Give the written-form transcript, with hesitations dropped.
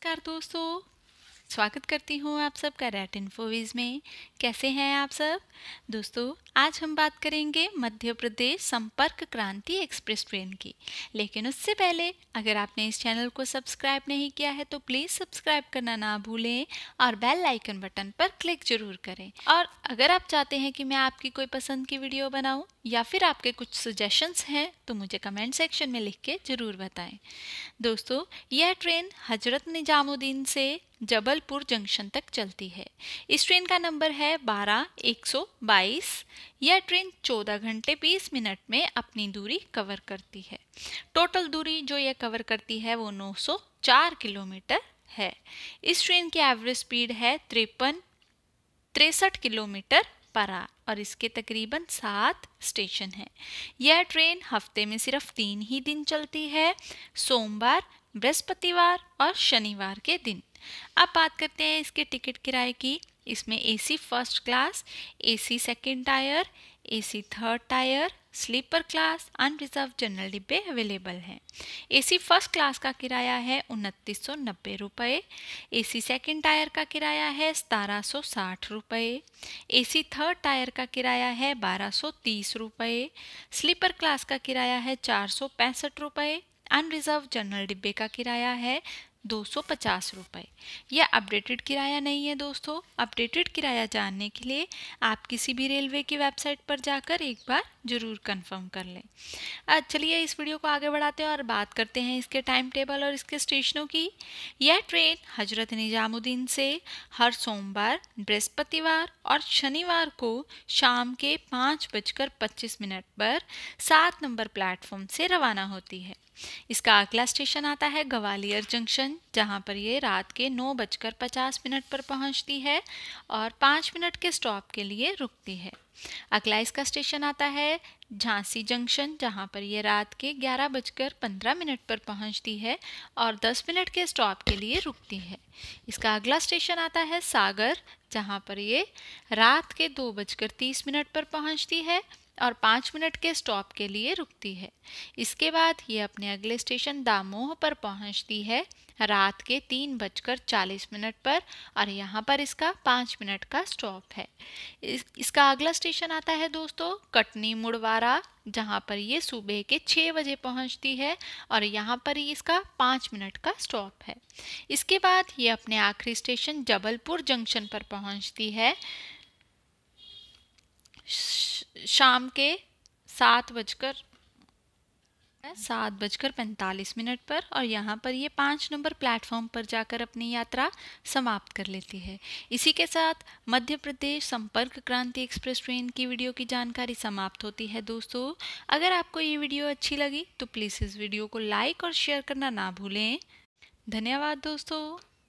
नमस्कार दोस्तों, स्वागत करती हूँ आप सबका रैट इन्फोविज़ में। कैसे हैं आप सब दोस्तों? आज हम बात करेंगे मध्य प्रदेश संपर्क क्रांति एक्सप्रेस ट्रेन की। लेकिन उससे पहले अगर आपने इस चैनल को सब्सक्राइब नहीं किया है तो प्लीज़ सब्सक्राइब करना ना भूलें और बेल आइकन बटन पर क्लिक जरूर करें। और अगर आप चाहते हैं कि मैं आपकी कोई पसंद की वीडियो बनाऊं या फिर आपके कुछ सजेशंस हैं तो मुझे कमेंट सेक्शन में लिख के ज़रूर बताएं। दोस्तों, यह ट्रेन हजरत निजामुद्दीन से जबलपुर जंक्शन तक चलती है। इस ट्रेन का नंबर है 12122। यह ट्रेन 14 घंटे 20 मिनट में अपनी दूरी कवर करती है। टोटल दूरी जो यह कवर करती है वो 904 किलोमीटर है। इस ट्रेन की एवरेज स्पीड है 63 किलोमीटर पर आवर और इसके तकरीबन 7 स्टेशन हैं। यह ट्रेन हफ्ते में सिर्फ 3 ही दिन चलती है, सोमवार, बृहस्पतिवार और शनिवार के दिन। अब बात करते हैं इसके टिकट किराए की। इसमें AC first class, AC second tier, AC third tier, sleeper class, unreserved general डिब्बे अवेलेबल हैं। एसी फर्स्ट क्लास का किराया है 2990 रुपये, एसी सेकंड टायर का किराया है 1760 रुपये, एसी थर्ड टायर का किराया है 1230 रुपये, स्लीपर क्लास का किराया है 465 रुपये, अनरिजर्व जनरल डिब्बे का किराया है 250 रुपये। यह अपडेटेड किराया नहीं है दोस्तों। अपडेटेड किराया जानने के लिए आप किसी भी रेलवे की वेबसाइट पर जाकर एक बार ज़रूर कंफर्म कर लें। चलिए इस वीडियो को आगे बढ़ाते हैं और बात करते हैं इसके टाइम टेबल और इसके स्टेशनों की। यह ट्रेन हजरत निजामुद्दीन से हर सोमवार, बृहस्पतिवार और शनिवार को शाम के 5:25 पर 7 नंबर प्लेटफॉर्म से रवाना होती है। इसका अगला स्टेशन आता है ग्वालियर जंक्शन, जहां पर ये रात के 9:50 पर पहुंचती है और 5 मिनट के स्टॉप के लिए रुकती है। अगला इसका स्टेशन आता है झांसी जंक्शन, जहां पर ये रात के 11:15 पर पहुंचती है और 10 मिनट के स्टॉप के लिए रुकती है। इसका अगला स्टेशन आता है सागर, जहां पर ये रात के 2:30 पर पहुंचती है और 5 मिनट के स्टॉप के लिए रुकती है। इसके बाद ये अपने अगले स्टेशन दामोह पर पहुंचती है रात के 3:40 पर और यहाँ पर इसका 5 मिनट का स्टॉप है। इसका अगला स्टेशन आता है दोस्तों कटनी मुड़वारा, जहाँ पर ये सुबह के 6 बजे पहुँचती है और यहाँ पर ही इसका 5 मिनट का स्टॉप है। इसके बाद ये अपने आखिरी स्टेशन जबलपुर जंक्शन पर पहुँचती है शाम के 7:45 पर और यहाँ पर ये 5 नंबर प्लेटफॉर्म पर जाकर अपनी यात्रा समाप्त कर लेती है। इसी के साथ मध्य प्रदेश संपर्क क्रांति एक्सप्रेस ट्रेन की वीडियो की जानकारी समाप्त होती है दोस्तों। अगर आपको ये वीडियो अच्छी लगी तो प्लीज़ इस वीडियो को लाइक और शेयर करना ना भूलें। धन्यवाद दोस्तों।